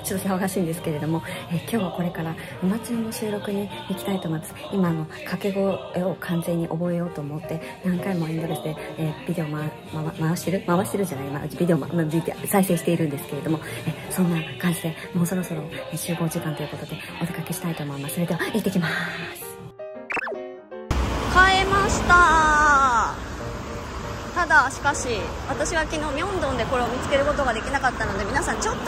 ちょっと騒がしいんですけれども、今日はこれから馬中の収録に行きたいと思います。今掛け声を完全に覚えようと思って何回もエンドレスで、ビデオ回してるじゃない、ビデオ再生しているんですけれども、そんな感じでもうそろそろ集合時間ということでお出かけしたいと思います。それでは行ってきます。買えました。ただしかし私は昨日ミョンドンでこれを見つけることができなかったので、皆さんちょっと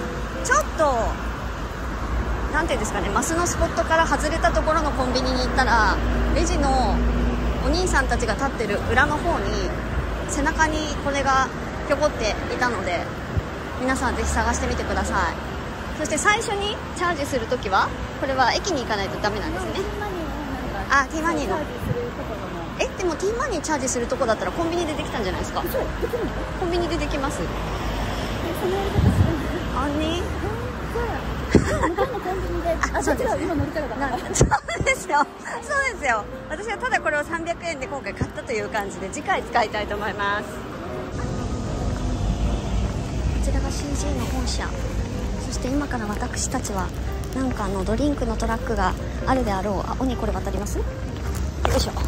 なんていうんですかね、マスのスポットから外れたところのコンビニに行ったら、レジのお兄さんたちが立ってる裏の方に背中にこれがぴょこっていたので、皆さんぜひ探してみてください。そして最初にチャージするときはこれは駅に行かないとダメなんですね。あ、T マニーのでも T マニーチャージするとこだったらコンビニでできたんじゃないですか。そう、できるの？コンビニでできます。そのやり方するの？あんに？そうです。今乗りたかった。そうですよ。そうですよ。私はただこれを300円で今回買ったという感じで、次回使いたいと思います。こちらが CG の本社。そして今から私たちはなんかドリンクのトラックがあるであろう。あ、鬼これ渡ります？よいしょ。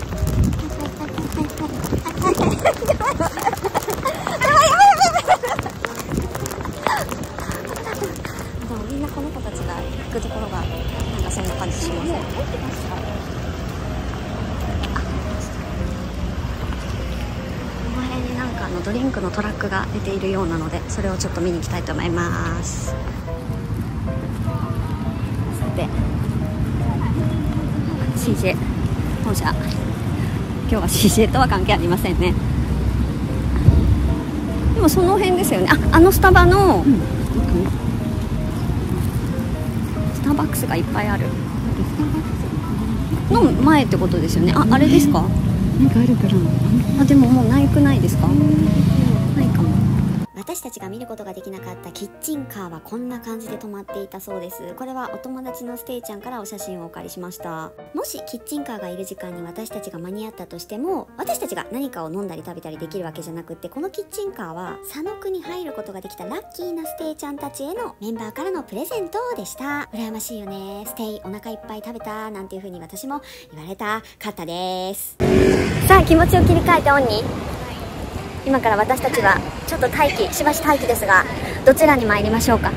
みんなこの子たちが行くところがなんかそんな感じしますね。この辺になんかドリンクのトラックが出ているようなので、それをちょっと見に行きたいと思います。さて CJ 本社、今日は CJ とは関係ありませんね。でもその辺ですよね。あのスタバの、スターバックスがいっぱいあるの前ってことですよね。あれですか？なんかあるから。でももうないくないですか？ないかも。私たちが見ることができなかったキッチンカーはこんな感じで止まっていたそうです。これはお友達のステイちゃんからお写真をお借りしました。もしキッチンカーがいる時間に私たちが間に合ったとしても、私たちが何かを飲んだり食べたりできるわけじゃなくって、このキッチンカーは佐野区に入ることができたラッキーなステイちゃんたちへのメンバーからのプレゼントでした。羨ましいよね。ステイお腹いっぱい食べたなんていう風に私も言われたかったです。さあ気持ちを切り替えてオンに、今から私たちはちょっとしばし待機ですが、どちらに参りましょうか。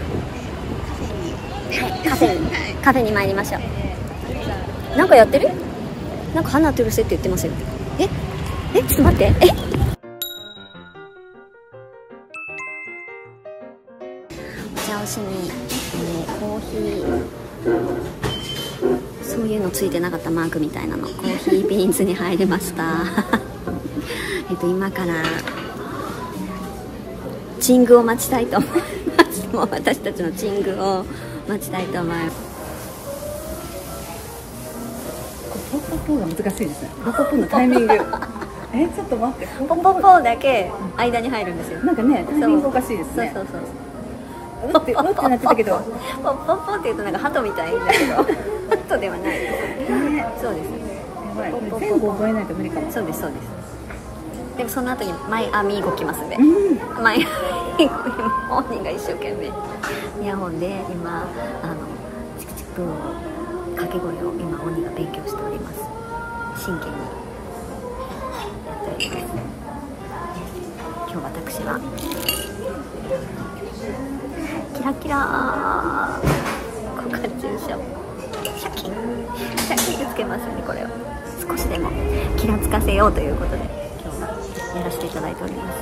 カフェに参りましょう。なんかやってる？なんか花トゥルセって言ってますよ。ちょっと待って。お茶をしに、コーヒー、そういうのついてなかったマークみたいなの、コーヒービーンズに入りました今からチングを待ちたいと思います。もう私たちのチングを待ちたいと思います。ポッポッポが難しいですね。ポッポッポのタイミングちょっと待って、ポッポッポだけ間に入るんですよ。なんかね、タイミングおかしいですね。そううってなってたけど、ポッポッポって言うとなんか鳩みたいだけど鳩ではないですね。そうです。全部覚えないと無理かも。そうです。でもその後にマイアミーゴ来ますんで、マイアミーゴ本人が一生懸命イヤホンで今チクチク掛け声を今鬼が勉強しております。真剣にやっております。今日私はキラキラー股間注射シャキッつけますね。これを少しでもキラつかせようということでやらせていただいております。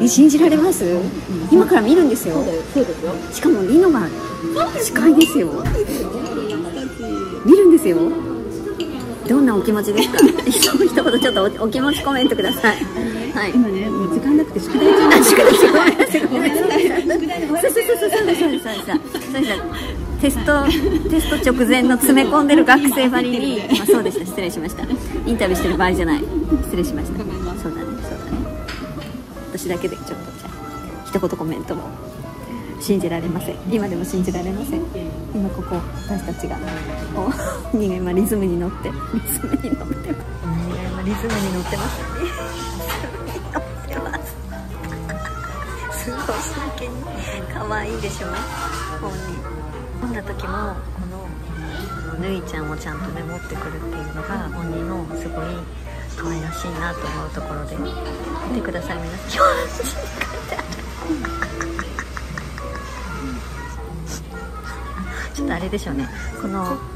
信じられます？今から見るんですよ。しかもリノが近いですよ。見るんですよ。どんなお気持ちですか？一言ちょっとお気持ちコメントください。はい。今ね、もう時間なくて宿題中なんです。ごめんなさい。テスト直前の詰め込んでる学生ばりに、そうでした。失礼しました。インタビューしてる場合じゃない。失礼しました。そうだね。私だけでちょっとじゃあ一言コメントも信じられません。今でも信じられません。今ここ私たちが今リズムに乗ってます。リズムに乗ってます。すごい真剣に可愛いでしょ本人。こんな時もこのぬいちゃんをちゃんとね持ってくるっていうのが本人のすごい可愛らしいなと思うところで、見てください皆さん。ちょっとあれでしょうね、このこ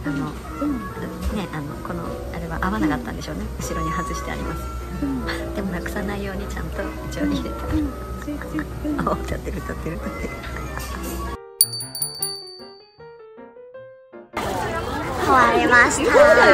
のあれは合わなかったんでしょうね、後ろに外してあります。でもなくさないようにちゃんと一応入れてあ、歌ってる歌ってる歌ってる。壊れました。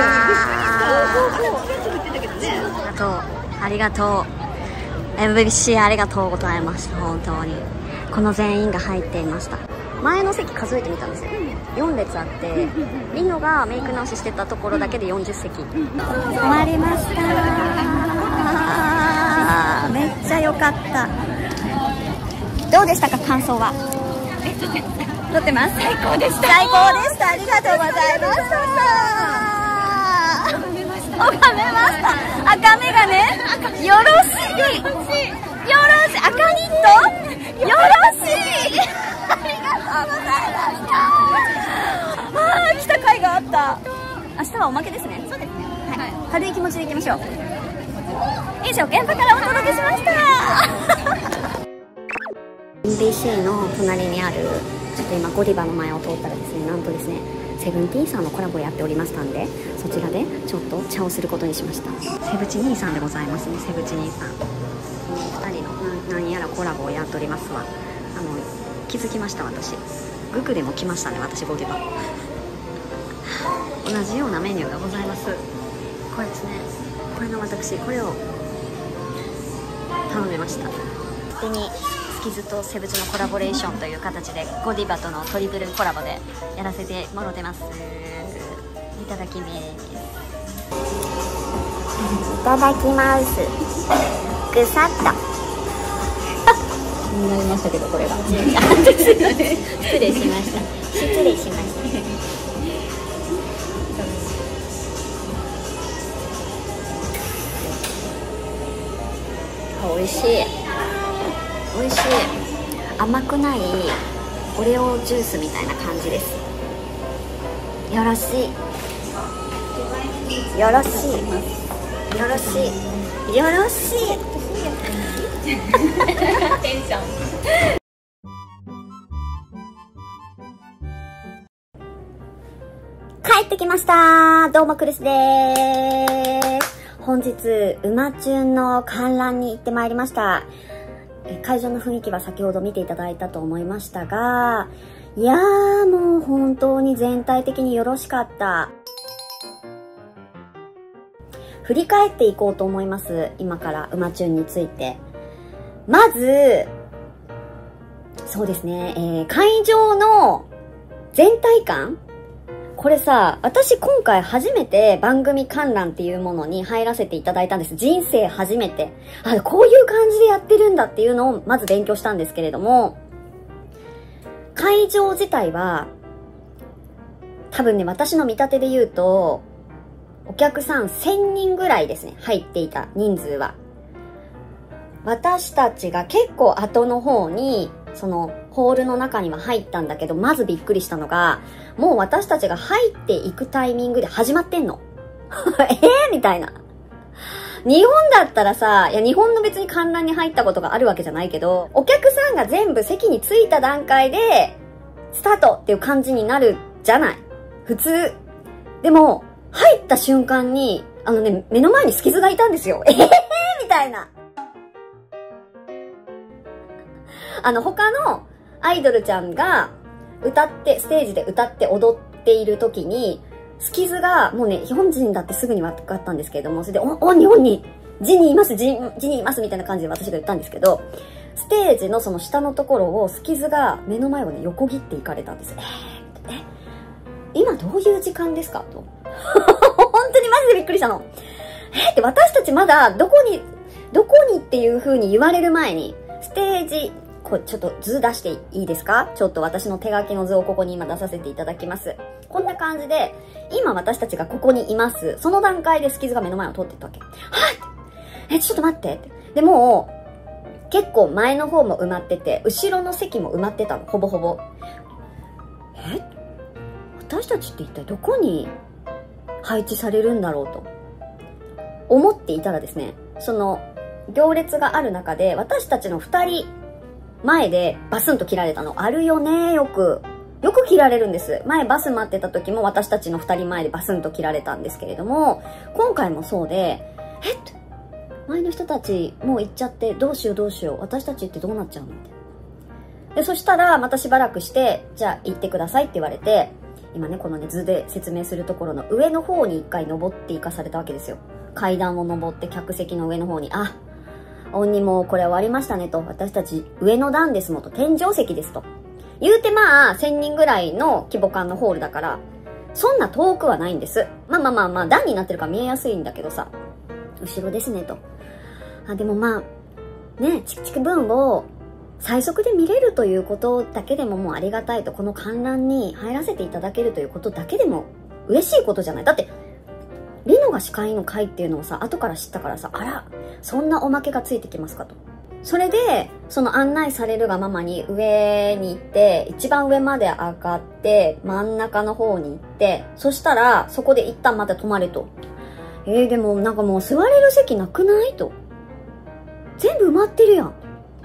ありがとう MVC ありがとうございました。本当にこの全員が入っていました。前の席数えてみたんですよ。4列あってリノがメイク直ししてたところだけで40席。終わりました。めっちゃ良かった。どうでしたか感想は。撮ってます。最高でした。最高でした。ありがとうございました。拝めました。赤目がね、よろしい。よろしい。赤ニット。よろしい。ありがとうございました。来た甲斐があった。明日はおまけですね。そうですね。はい。軽い気持ちでいきましょう。以上、現場からお届けしました。MBC の隣にあるちょっと今ゴディバの前を通ったらですね、なんとですねセブンティーンさんのコラボやっておりましたんで、そちらでちょっと茶をすることにしました。セブチ兄さんでございますね。セブチ兄さん、2人の何やらコラボをやっておりますわ。気づきました。私グクでも来ましたね。私ゴディバ同じようなメニューがございます。これですね、これの私これを頼みました。手にスキズとセブチのコラボレーションという形でゴディバとのトリプルコラボでやらせてもろてます。いただきます。いただきます。ぐさっとになりましたけど、これが失礼しました。失礼しました。美味しい。美味しい。甘くないオレオジュースみたいな感じです。よろしい。よろしい。よろしい。よろしい。テンション。帰ってきました。どうもクリスです。本日馬チュンの観覧に行ってまいりました。会場の雰囲気は先ほど見ていただいたと思いましたが、いやーもう本当に全体的によろしかった。振り返っていこうと思います。今から馬チュンについて。まず、そうですね、会場の全体感、これさ、私今回初めて番組観覧っていうものに入らせていただいたんです。人生初めて。こういう感じでやってるんだっていうのをまず勉強したんですけれども、会場自体は、多分ね、私の見立てで言うと、お客さん1000人ぐらいですね、入っていた人数は。私たちが結構後の方に、そのホールの中には入ったんだけど、まずびっくりしたのが、もう私たちが入っていくタイミングで始まってんの。みたいな。日本だったらさ、いや日本の別に観覧に入ったことがあるわけじゃないけど、お客さんが全部席に着いた段階で、スタートっていう感じになるじゃない。普通。でも、入った瞬間に、目の前にスキズがいたんですよ。みたいな。他のアイドルちゃんが歌って、ステージで歌って踊っている時に、スキズが、もうね、本人だってすぐに分かったんですけれども、それで、日本に、ジにいます、ジにいます、みたいな感じで私が言ったんですけど、ステージのその下のところをスキズが目の前をね、横切っていかれたんです。今どういう時間ですかと。本当にマジでびっくりしたの。って私たちまだどこにっていう風に言われる前に、ステージ、ちょっと図出していいですか？ちょっと私の手書きの図をここに今出させていただきます。こんな感じで、今私たちがここにいます。その段階でスキズが目の前を通っていったわけ。ちょっと待って。でも、 結構前の方も埋まってて、後ろの席も埋まってたの、ほぼほぼ。私たちって一体どこに配置されるんだろうと思っていたらですね、その行列がある中で私たちの2人前でバスンと切られたのあるよね。よく切られるんです。前バス待ってた時も私たちの2人前でバスンと切られたんですけれども、今回もそうで、前の人たちもう行っちゃってどうしよう、私たちってどうなっちゃうのって。で、そしたらまたしばらくして、じゃあ行ってくださいって言われて、今ね、このね、図で説明するところの上の方に一回登っていかされたわけですよ。階段を登って客席の上の方に、鬼もこれ終わりましたねと、私たち上の段ですもと、天井席ですと。言うてまあ、1000人ぐらいの規模感のホールだから、そんな遠くはないんです。まあ、段になってるから見えやすいんだけどさ、後ろですねと。でもまあ、ね、チクチク分を最速で見れるということだけでももうありがたいと、この観覧に入らせていただけるということだけでも嬉しいことじゃない。だって、リノが司会の会っていうのをさ、後から知ったからさ、そんなおまけがついてきますかと。それで、その案内されるがままに上に行って、一番上まで上がって、真ん中の方に行って、そしたら、そこで一旦また止まれと。でもなんかもう座れる席なくないと。全部埋まってるやん。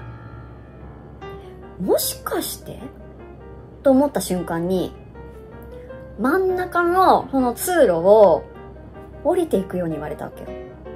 もしかしてと思った瞬間に、真ん中のその通路を降りていくように言われたわけよ。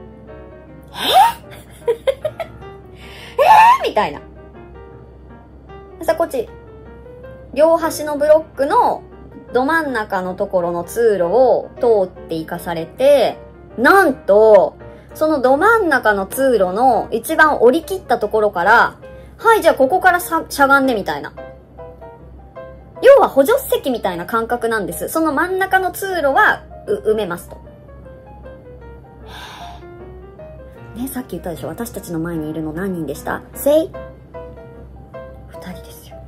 みたいな。さ、こっち、両端のブロックのど真ん中のところの通路を通っていかされて、なんと、そのど真ん中の通路の一番降り切ったところから、はい、じゃあここからしゃがんでみたいな。要は補助席みたいな感覚なんです。その真ん中の通路は埋めますと。ね、さっき言ったでしょ、私たちの前にいるの何人でした？ 2人ですよ。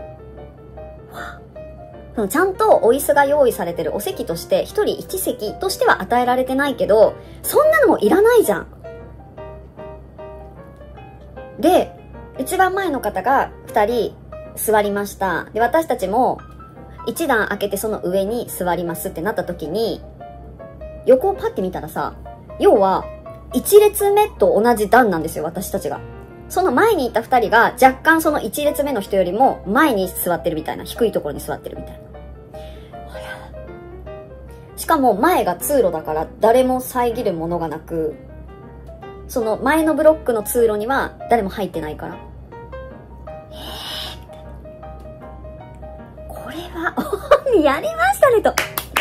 ちゃんとお椅子が用意されてるお席として、1人1席としては与えられてないけど、そんなのもいらないじゃん。で、一番前の方が2人座りました。で、私たちも1段開けてその上に座りますってなった時に、横をパッて見たらさ、要は1列目と同じ段なんですよ、私たちが。その前にいた2人が若干その1列目の人よりも前に座ってるみたいな、低いところに座ってるみたいな。しかも前が通路だから誰も遮るものがなく、その前のブロックの通路には誰も入ってないから。これは、やりましたねと。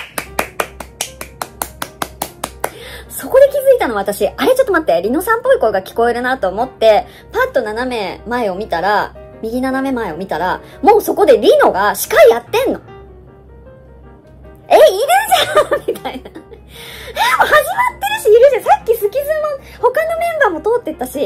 そこで気づいたの私、あれちょっと待って、リノさんっぽい声が聞こえるなと思って、パッと斜め前を見たら、右斜め前を見たら、もうそこでリノが司会やってんの。いるじゃんみたいな。もう始まってるし、いるじゃん。さっきスキズも他のメンバーも通ってったし、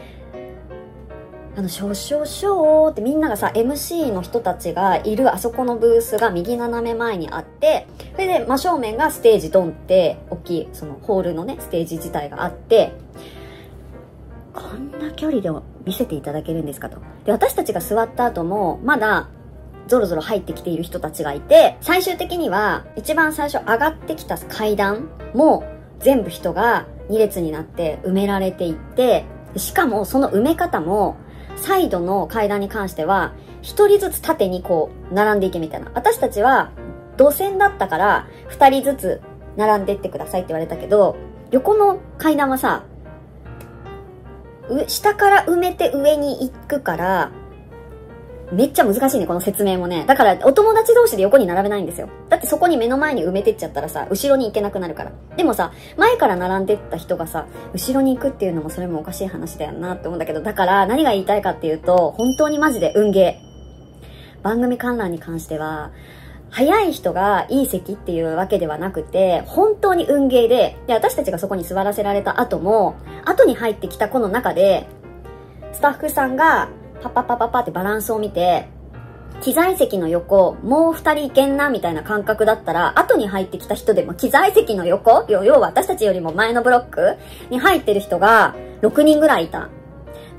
少々ってみんながさ、MC の人たちがいるあそこのブースが右斜め前にあって、それで真正面がステージドンって大きいそのホールのね、ステージ自体があって、こんな距離で見せていただけるんですかと。で、私たちが座った後もまだゾロゾロ入ってきている人たちがいて、最終的には一番最初上がってきた階段も全部人が2列になって埋められていって、しかもその埋め方もサイドの階段に関しては1人ずつ縦にこう並んでいけみたいな。私たちは土線だったから2人ずつ並んでってくださいって言われたけど、横の階段はさ、下から埋めて上に行くからめっちゃ難しいね、この説明もね。だから、お友達同士で横に並べないんですよ。だってそこに目の前に埋めてっちゃったらさ、後ろに行けなくなるから。でもさ、前から並んでった人がさ、後ろに行くっていうのもそれもおかしい話だよなって思うんだけど、だから、何が言いたいかっていうと、本当にマジで運ゲー。番組観覧に関しては、早い人がいい席っていうわけではなくて、本当に運ゲーで、私たちがそこに座らせられた後も、後に入ってきた子の中で、スタッフさんが、パッパッパッパッパってバランスを見て、機材席の横、もう2人いけんなみたいな感覚だったら、後に入ってきた人でも機材席の横、要は私たちよりも前のブロックに入ってる人が6人ぐらいいた。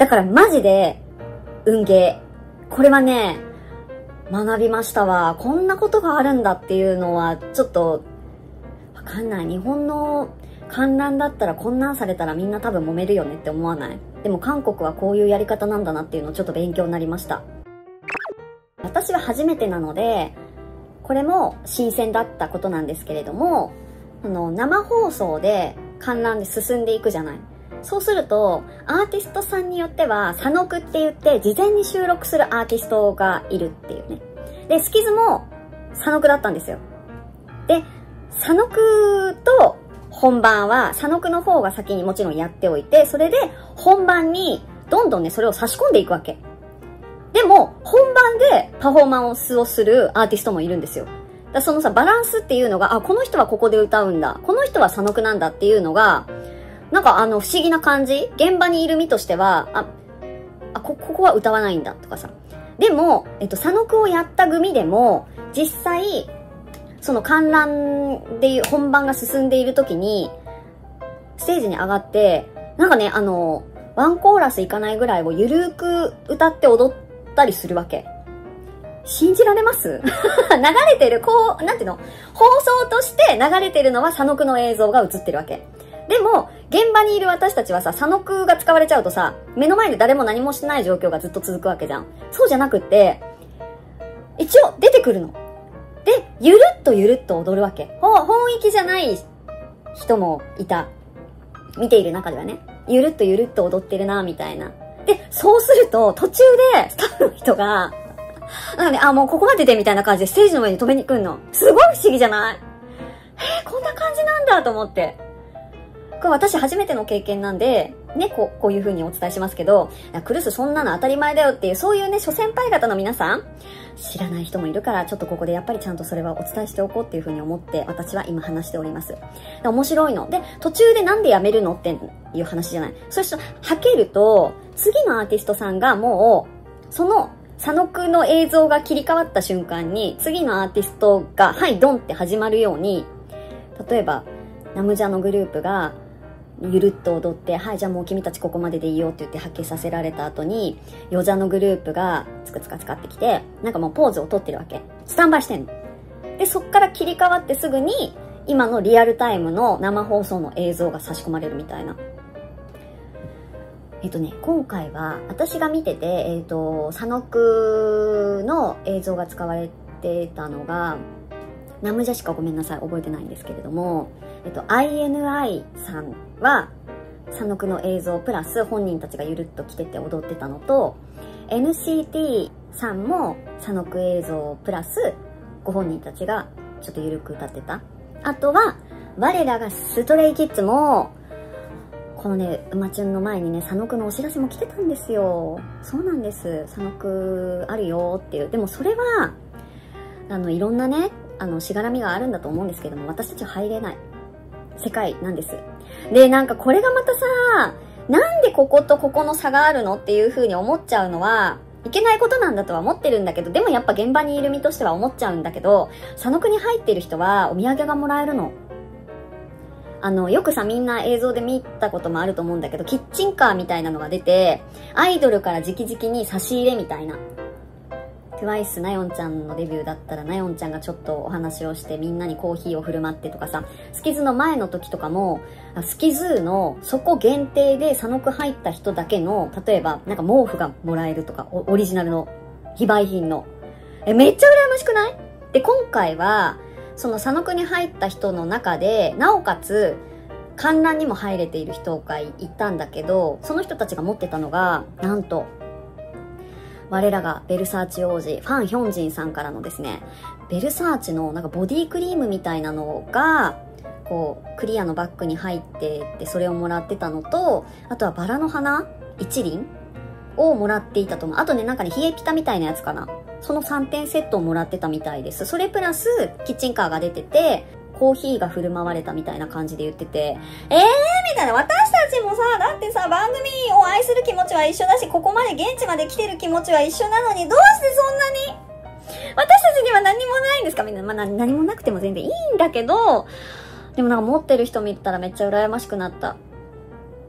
だからマジで、運ゲー。これはね、学びましたわ。こんなことがあるんだっていうのは、ちょっと、わかんない。日本の観覧だったらこんなんされたらみんな多分揉めるよねって思わない？でも韓国はこういうやり方なんだなっていうのをちょっと勉強になりました。私は初めてなので、これも新鮮だったことなんですけれども、生放送で観覧で進んでいくじゃない。そうすると、アーティストさんによっては、佐野くって言って、事前に収録するアーティストがいるっていうね。で、スキズも佐野くだったんですよ。で、佐野くと本番は、佐野くの方が先にもちろんやっておいて、それで本番にどんどんね、それを差し込んでいくわけ。でも、本番でパフォーマンスをするアーティストもいるんですよ。だそのさ、バランスっていうのが、あ、この人はここで歌うんだ。この人は佐野くなんだっていうのが、なんか不思議な感じ？現場にいる身としては、ここは歌わないんだとかさ。でも、佐野くをやった組でも、実際、その観覧で本番が進んでいる時に、ステージに上がって、なんかね、ワンコーラスいかないぐらいをゆるーく歌って踊ったりするわけ。信じられます？流れてる、なんていうの？放送として流れてるのは佐野くの映像が映ってるわけ。でも、現場にいる私たちはさ、佐野くが使われちゃうとさ、目の前で誰も何もしない状況がずっと続くわけじゃん。そうじゃなくって、一応出てくるの。で、ゆるっと踊るわけ。本域じゃない人もいた。見ている中ではね。ゆるっと踊ってるな、みたいな。で、そうすると、途中でスタッフの人が、なんかね、もうここまででみたいな感じでステージの上に止めに来るの。すごい不思議じゃない？こんな感じなんだと思って。これ私初めての経験なんで、ね、こういう風にお伝えしますけど、クルスそんなの当たり前だよっていう、そういうね、諸先輩方の皆さん、知らない人もいるから、ちょっとここでやっぱりちゃんとそれはお伝えしておこうっていう風に思って、私は今話しております。面白いの。で、途中でなんでやめるのっていう話じゃない。そして、はけると、次のアーティストさんがもう、その、佐野くんの映像が切り替わった瞬間に、次のアーティストが、はい、ドンって始まるように、例えば、ナムジャのグループが、ゆるっと踊って、はい、じゃあもう君たちここまででいいよって言ってはけさせられた後に、ヨジャのグループがつかってきて、なんかもうポーズを取ってるわけ。スタンバイしてんの。で、そっから切り替わってすぐに、今のリアルタイムの生放送の映像が差し込まれるみたいな。今回は、私が見てて、佐野くの映像が使われてたのが、ナムジャしかごめんなさい、覚えてないんですけれども、INI さんは、佐野くの映像プラス本人たちがゆるっと来てて踊ってたのと、NCT さんも佐野く映像プラスご本人たちがちょっとゆるく歌ってた。あとは、我らがストレイキッズも、このね、馬チュンの前にね、佐野くのお知らせも来てたんですよ。そうなんです。佐野くあるよっていう。でもそれは、いろんなね、しがらみがあるんだと思うんですけども、私たちは入れない世界なんです。で、なんかこれがまたさ、なんでこことここの差があるのっていう風に思っちゃうのは、いけないことなんだとは思ってるんだけど、でもやっぱ現場にいる身としては思っちゃうんだけど、佐野くに入ってる人はお土産がもらえるの。よくさ、みんな映像で見たこともあると思うんだけど、キッチンカーみたいなのが出て、アイドルから直々に差し入れみたいな。TWICE なよんちゃんのデビューだったら、なよんちゃんがちょっとお話をしてみんなにコーヒーを振る舞ってとかさ、スキズの前の時とかも、スキズーのそこ限定で佐野く入った人だけの、例えばなんか毛布がもらえるとか、オリジナルの非売品の。めっちゃ羨ましくない？で、今回は、その佐野くに入った人の中で、なおかつ、観覧にも入れている人がいたんだけど、その人たちが持ってたのが、なんと、我らがベルサーチ王子、ファンヒョンジンさんからのですね、ベルサーチのなんかボディクリームみたいなのが、こう、クリアのバッグに入ってて、それをもらってたのと、あとはバラの花一輪をもらっていたと思う。あとね、なんかね、冷えピタみたいなやつかな。その3点セットをもらってたみたいです。それプラス、キッチンカーが出てて、コーヒーが振る舞われたみたいな感じで言ってて、みたいな、私たちもさ、だってさ、番組を愛する気持ちは一緒だし、ここまで現地まで来てる気持ちは一緒なのに、どうしてそんなに私たちには何もないんですか？みんな、まあ、何もなくても全然いいんだけど、でもなんか持ってる人見たらめっちゃ羨ましくなった。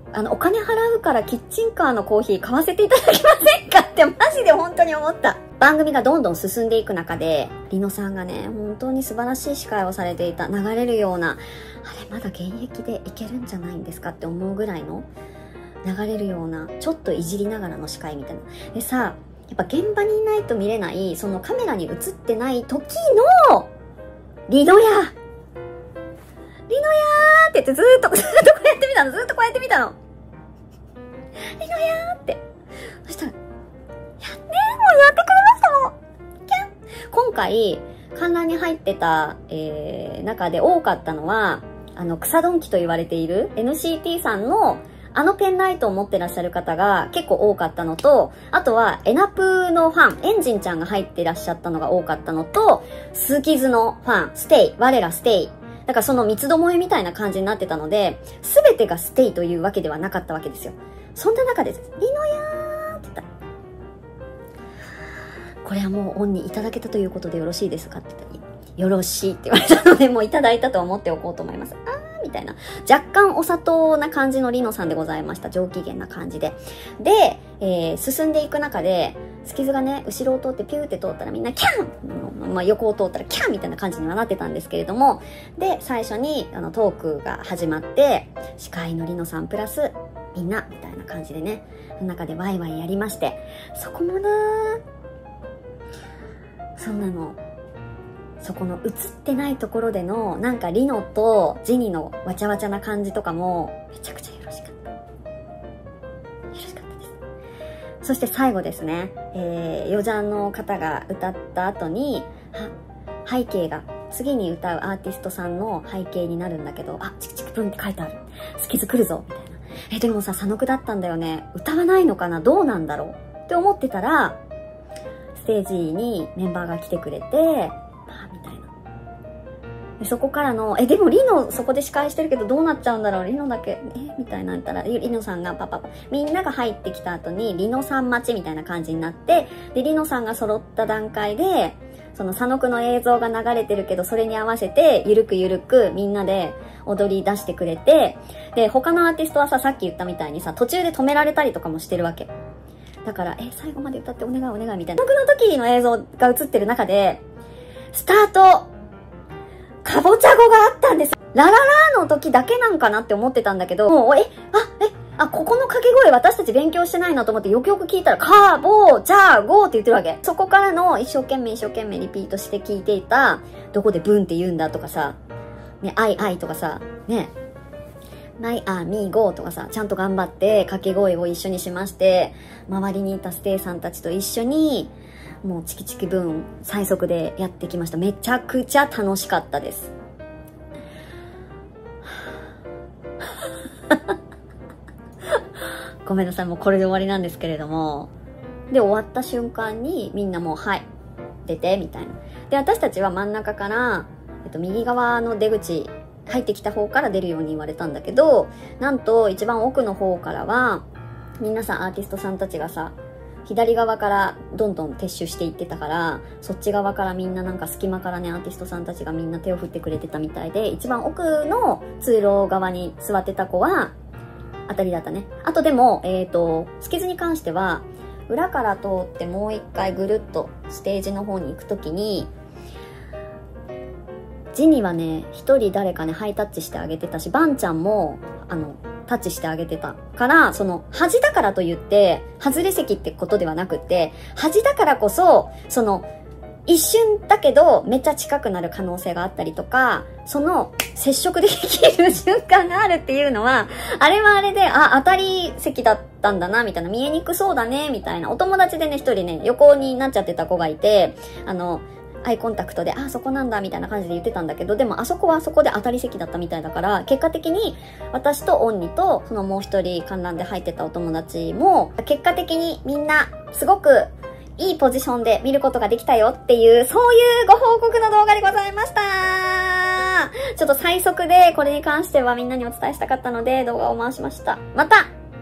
お金払うからキッチンカーのコーヒー買わせていただけませんかってマジで本当に思った。番組がどんどん進んでいく中で、リノさんがね、本当に素晴らしい司会をされていた、流れるような、あれまだ現役でいけるんじゃないんですかって思うぐらいの、流れるような、ちょっといじりながらの司会みたいな。でさ、やっぱ現場にいないと見れない、そのカメラに映ってない時の、リノヤーって言ってずーっとこうやってみたの。ずーっとこうやってみたの。リノヤーって。そしたら、もうやってくれましたもん。キャン。今回、観覧に入ってた、中で多かったのは、草ドンキと言われている NCT さんのペンライトを持ってらっしゃる方が結構多かったのと、あとはエナプのファン、エンジンちゃんが入ってらっしゃったのが多かったのと、スキズのファン、ステイ、我らステイ。だからその三つどもえみたいな感じになってたので、すべてがステイというわけではなかったわけですよ。そんな中で、リノヤーって言った。これはもうオンにいただけたということでよろしいですかって言ったら、よろしいって言われたので、もういただいたと思っておこうと思います。みたいな。若干お砂糖な感じのリノさんでございました。上機嫌な感じで。で、進んでいく中で、スキズがね、後ろを通ってピューって通ったらみんなキャン、まあ、横を通ったらキャンみたいな感じにはなってたんですけれども、で、最初にトークが始まって、司会のリノさんプラスみんなみたいな感じでね、中でワイワイやりまして、そこもなそんなの、そこの映ってないところでのなんかリノとジニのわちゃわちゃな感じとかもめちゃくちゃよろしかった。よろしかったです。そして最後ですね、ヨジャンの方が歌った後に、背景が次に歌うアーティストさんの背景になるんだけど、チクチクプンって書いてある。スキズ来るぞみたいな。でもさ、佐野くだったんだよね。歌わないのかな、どうなんだろうって思ってたら、ステージにメンバーが来てくれて、みたいな。でそこからの、でもリノそこで司会してるけどどうなっちゃうんだろう、リノだけ、みたいな言ったら、リノさんがみんなが入ってきた後に、リノさん待ちみたいな感じになって、で、リノさんが揃った段階で、その佐野くんの映像が流れてるけど、それに合わせて、ゆるくゆるくみんなで踊り出してくれて、で、他のアーティストはさ、さっき言ったみたいにさ、途中で止められたりとかもしてるわけ。だから、最後まで歌ってお願いお願いみたいな。僕の時の映像が映ってる中で、スタート、かぼちゃ語があったんです。ラララーの時だけなんかなって思ってたんだけど、もう、ここの掛け声私たち勉強してないなと思ってよくよく聞いたら、かぼちゃ語って言ってるわけ。そこからの一生懸命リピートして聞いていた、どこでブンって言うんだとかさ、ね、アイとかさ、ね、マイミーゴーとかさ、ちゃんと頑張って掛け声を一緒にしまして、周りにいたステイさんたちと一緒に、もうチキチキブーン最速でやってきました。めちゃくちゃ楽しかったです。ごめんなさい、もうこれで終わりなんですけれども。で、終わった瞬間にみんなもう、はい、出て、みたいな。で、私たちは真ん中から、右側の出口、入ってきた方から出るように言われたんだけど、なんと一番奥の方からは、皆さんアーティストさんたちがさ、左側からどんどん撤収していってたから、そっち側からみんななんか隙間からね、アーティストさんたちがみんな手を振ってくれてたみたいで、一番奥の通路側に座ってた子は、当たりだったね。あとでも、スキズに関しては、裏から通ってもう一回ぐるっとステージの方に行くときに、ジニはね、一人誰かね、ハイタッチしてあげてたし、バンちゃんも、タッチしてあげてたから、その、端だからと言って、外れ席ってことではなくって、端だからこそ、その、一瞬だけど、めっちゃ近くなる可能性があったりとか、その、接触できる瞬間があるっていうのは、あれはあれで、当たり席だったんだな、みたいな、見えにくそうだね、みたいな、お友達でね、一人ね、横になっちゃってた子がいて、アイコンタクトで、そこなんだ、みたいな感じで言ってたんだけど、でもあそこはあそこで当たり席だったみたいだから、結果的に、私とオンニと、そのもう一人観覧で入ってたお友達も、結果的にみんな、すごく、いいポジションで見ることができたよっていう、そういうご報告の動画でございました。ちょっと最速でこれに関してはみんなにお伝えしたかったので動画を回しました。また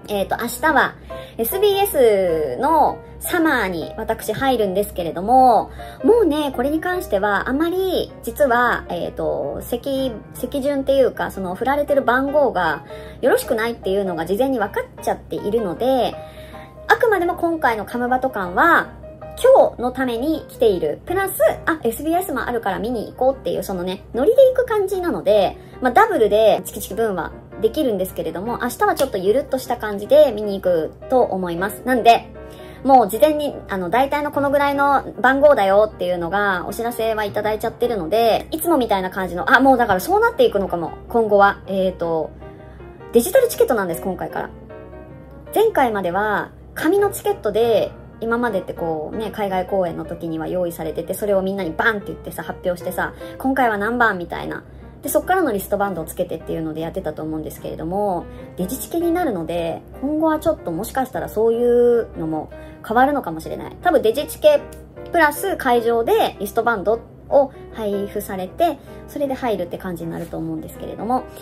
明日は SBS のサマーに私入るんですけれども、もうね、これに関してはあまり実は、席順っていうか、その振られてる番号がよろしくないっていうのが事前に分かっちゃっているので、あくまでも今回のカムバト館は今日のために来ている。プラス、SBS もあるから見に行こうっていう、そのね、ノリで行く感じなので、ダブルでチキチキ分はできるんですけれども、明日はちょっとゆるっとした感じで見に行くと思います。なんで、もう事前に、大体のこのぐらいの番号だよっていうのが、お知らせはいただいちゃってるので、いつもみたいな感じの、もうだからそうなっていくのかも、今後は。デジタルチケットなんです、今回から。前回までは、紙のチケットで、今までってこうね、海外公演の時には用意されてて、それをみんなにバンって言ってさ、発表してさ、今回は何番みたいな。で、そっからのリストバンドをつけてっていうのでやってたと思うんですけれども、デジチケになるので、今後はちょっともしかしたらそういうのも変わるのかもしれない。多分デジチケプラス会場でリストバンドを配布されて、それで入るって感じになると思うんですけれども、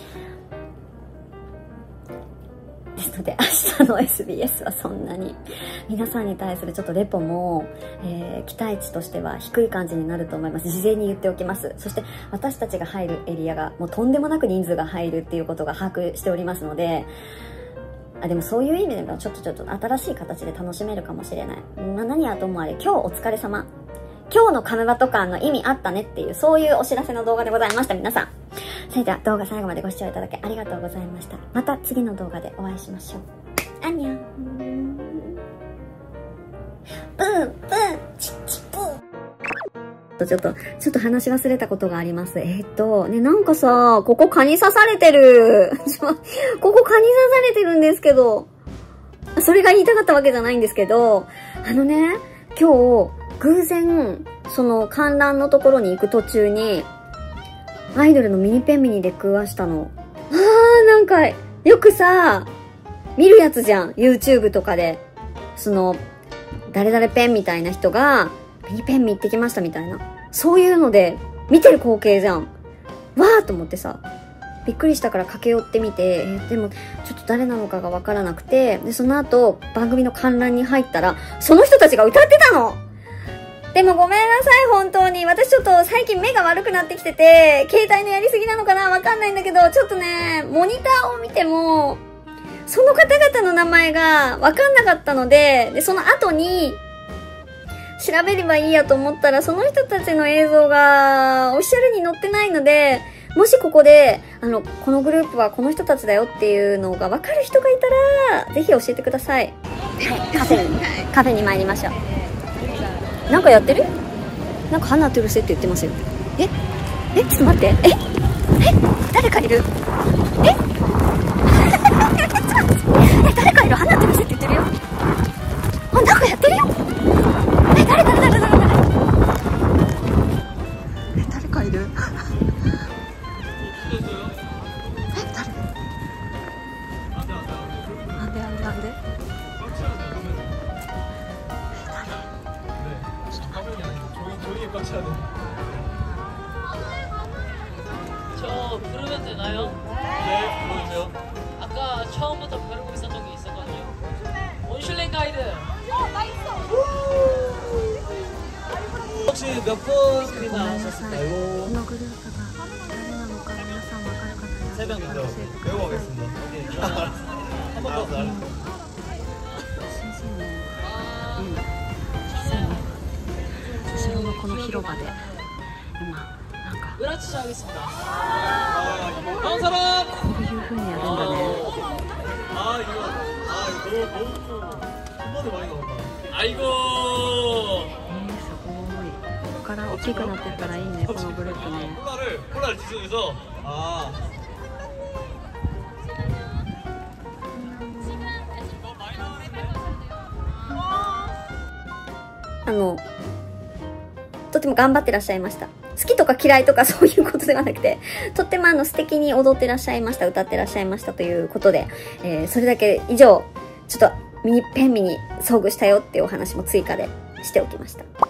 ですので明日の SBS はそんなに皆さんに対するちょっとレポも、期待値としては低い感じになると思います。事前に言っておきます。そして私たちが入るエリアがもうとんでもなく人数が入るっていうことが把握しておりますので、でもそういう意味でもちょっと新しい形で楽しめるかもしれない。何はともあれ、今日お疲れ様。今日のカムバト館の意味あったねっていう、そういうお知らせの動画でございました、皆さん。それでは動画最後までご視聴いただきありがとうございました。また次の動画でお会いしましょう。アンニョン。ブーブーチッチブー。ちょっと話し忘れたことがあります。ね、なんかさ、ここ蚊に刺されてる。ここ蚊に刺されてるんですけど、それが言いたかったわけじゃないんですけど、今日、偶然、その観覧のところに行く途中に、アイドルのミニペンミニで食わしたの。なんか、よくさ、見るやつじゃん。YouTube とかで。誰々ペンみたいな人が、ミニペンミ行ってきましたみたいな。そういうので、見てる光景じゃん。わーと思ってさ、びっくりしたから駆け寄ってみて、でも、ちょっと誰なのかがわからなくて、で、その後、番組の観覧に入ったら、その人たちが歌ってたの！でもごめんなさい、本当に。私ちょっと最近目が悪くなってきてて、携帯のやりすぎなのかなわかんないんだけど、ちょっとね、モニターを見ても、その方々の名前がわかんなかったので、その後に、調べればいいやと思ったら、その人たちの映像が、オフィシャルに載ってないので、もしここで、このグループはこの人たちだよっていうのがわかる人がいたら、ぜひ教えてください。カフェに参りましょう。なんかやってる？なんか花トゥルセって言ってますよ。ちょっと待って。誰かいる？誰かいる？花トゥルセって言ってるよ。なんかやってるよ。誰かいる？誰なんで 저 부르면 되나요? 네, 부르세요. 아까 처음부터 벼르고 있었던 게 있었거든요. 원슐랭 가이드. 나 있어. 혹시 몇 번이나 하셨을까요? このグループが誰なのか皆さん分かる方いらっしゃる 세명 か 먼저 教えてくだ 배우고 さい。 가겠습니다. 한 번 더. 先生も、後ろのこの広場で今なんか 으라치시 하겠습니다. 다음 사람. こういう風にやるんだね。 이거 너무 한 번에 많이 나온다. 아이고. すごい。ここから大きくなってったらいいね、このグループね。 콜라를 지정해서 とても頑張ってらっしゃいました。好きとか嫌いとかそういうことではなくて、とっても素敵に踊ってらっしゃいました、歌ってらっしゃいましたということで、それだけ以上、ちょっとミニペンミに遭遇したよっていうお話も追加でしておきました。